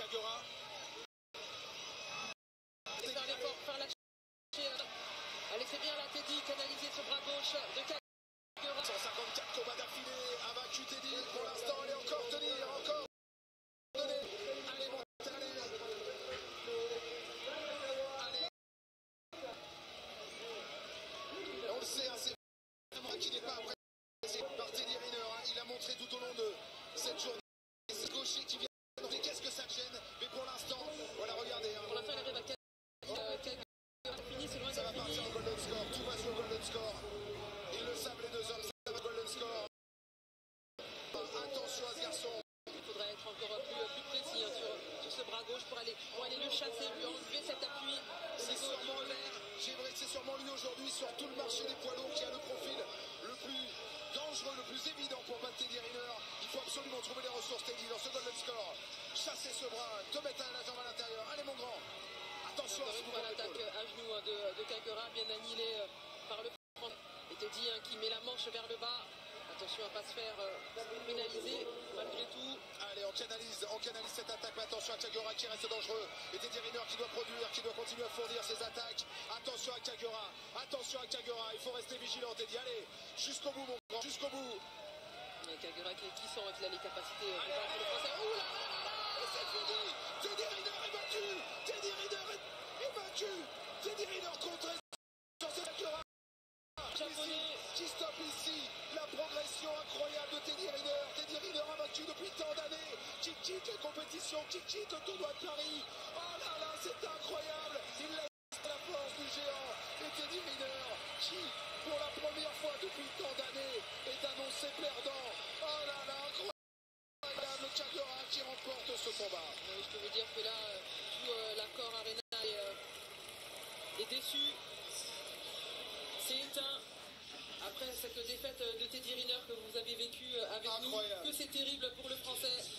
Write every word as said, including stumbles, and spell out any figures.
Kagura. Faire l'effort, faire la allez, c'est bien la Teddy, canaliser ce bras gauche de Kagura. cent cinquante-quatre combats d'affilée, a vaincu Teddy. Pour l'instant, elle est encore tenir, encore tenir. Allez, montez, allez. Allez. On le sait, hein, c'est vraiment qui n'est pas apprécié par Teddy Riner. Hein. Il a montré tout au long de cette journée. C'est gaucher qui vient. Qu'est-ce que ça gêne? Mais pour l'instant, voilà, regardez. Hein. Pour l'instant, il arrive à Kagura. Fini, c'est loin ça va fini. partir au golden score. Tout va jouer au golden score. Ils le savent, les deux hommes. Ça va au golden score. Attention à ce garçon. Il faudrait être encore plus, plus précis hein, sur, sur ce bras gauche pour aller, pour aller le chasser, lui enlever cet appui. C'est sûrement lui. C'est sûrement lui aujourd'hui sur tout le marché des poids lourds qui a le profil le plus dangereux, le plus évident pour battre Teddy Riner. Il faut absolument trouver les ressources, Teddy, dans ce golden score. Chasser ce bras, te mettre la jambe à l'intérieur. Allez, mon grand. Attention à ce mouvement l'attaque à genoux hein, de, de Kagura, bien annihilé euh, par le français. Et Teddy hein, qui met la manche vers le bas. Attention à ne pas se faire euh, pénaliser malgré tout. Allez, on canalise, on canalise cette attaque, mais attention à Kagura qui reste dangereux. Et Teddy Riner qui doit produire, qui doit continuer à fournir ses attaques. Attention à Kagura, attention à Kagura, il faut rester vigilant, Teddy. Allez, jusqu'au bout, mon grand, jusqu'au bout. Et Kagura qui, qui sent qu'il a les capacités euh, de battre le français. Ouh là là là là, et c'est fini. Teddy Riner est battu. Teddy Riner est, est battu. Teddy Riner contre sur ce Kagura. Japonais qui stoppe ici la progression incroyable de Teddy Riner. Teddy Riner a vaincu depuis tant d'années, qui quitte les compétitions, qui quitte le tournoi de Paris. Oh là là, c'est incroyable. Il laisse la force du géant. Et Teddy Riner, qui, pour la première fois depuis tant d'années, est annoncé perdant. Oh là là, incroyable. Kagura qui remporte ce combat. Euh, je peux vous dire que là, euh, tout euh, l'accord Arena est, euh, est déçu. C'est éteint. Après cette défaite de Teddy Riner que vous avez vécue avec Incroyable. nous, que c'est terrible pour le français.